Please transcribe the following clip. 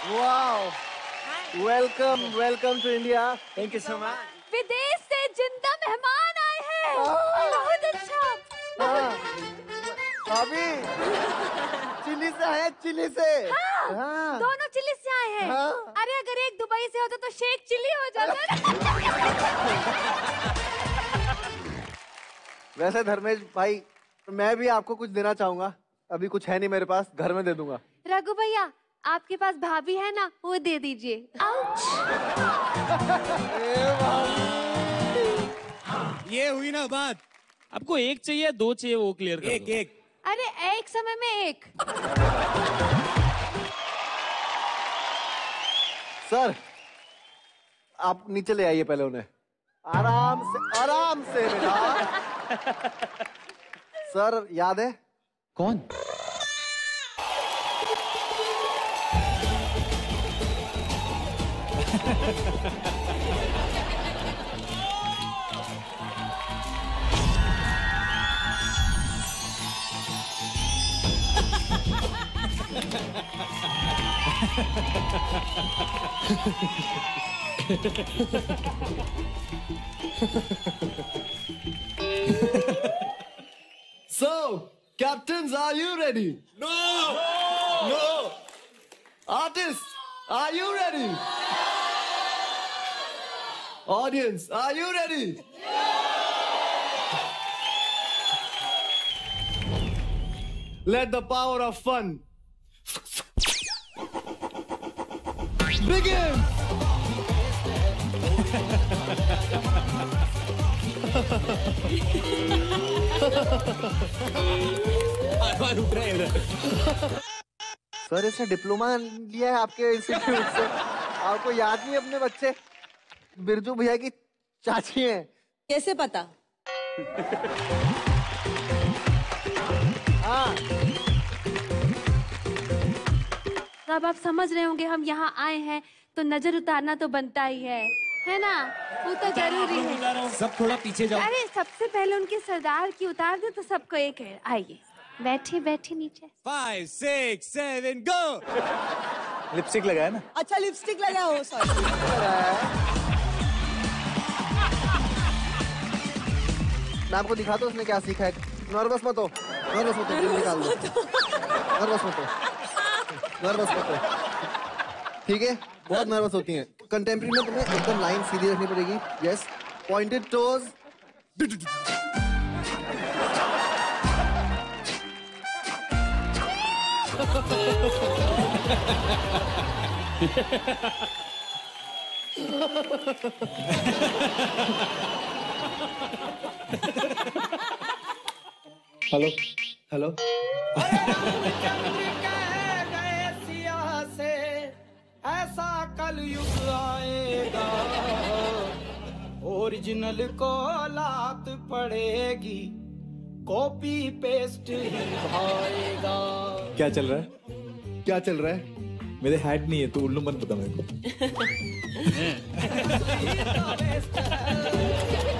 Wow, welcome to India. Thank you so much. विदेश से जिंदा मेहमान आए हैं। बहुत अच्छा। अभी चिली से आए, चिली से। हाँ, दोनों चिली से आए हैं। अरे अगर एक दुबई से होता तो शेख चिली हो जाता। वैसे धर्मेश भाई, मैं भी आपको कुछ देना चाहूंगा। अभी कुछ है नहीं मेरे पास, घर में दे दूंगा। रघु भैया, आपके पास भाभी है ना, वो दे दीजिए। ये हुई ना बात। आपको एक चाहिए, दो चाहिए, वो क्लियर कर दो। एक। अरे एक समय में एक। सर, आप नीचे ले आइए पहले उन्हें। आराम से बेटा। सर याद है? कौन? So, captains, are you ready? No! Artists, are you ready? Audience, are you ready? Let the power of fun begin! Sir, इसने डिप्लोमा लिया है आपके इंस्टीट्यूट से। आपको याद नहीं अपने बच्चे बिरजू भैया की चाची हैं? कैसे पता? हाँ। अब आप समझ रहे होंगे हम यहाँ आए हैं तो नजर उतारना तो बनता ही है ना? वो तो जरूरी है। सब थोड़ा पीछे जाओ। अरे सबसे पहले उनके सरदार की उतार दे तो सबको एक है। आइए, बैठिए नीचे। 5, 6, 7, go! लिपस्टिक लगाया ना? अच्छा, लिपस्टिक लगाया हो। सॉरी। मैं आपको दिखाता हूँ उसने क्या सीखा है। नर्वस मत हो, निकाल दो। नर्वस मत हो। ठीक है, बहुत नर्वस होती हैं। कंटेम्प्रेरी में तुम्हें एकदम लाइन सीधी रखनी पड़ेगी। Yes, pointed toes. हेलो। ऐसा कल युग आएगा, ओरिजिनल को लात पड़ेगी, कॉपी पेस्ट ही भाएगा। क्या चल रहा है? मेरे हैड नहीं है, तो उल्लू मत बता मेरे को।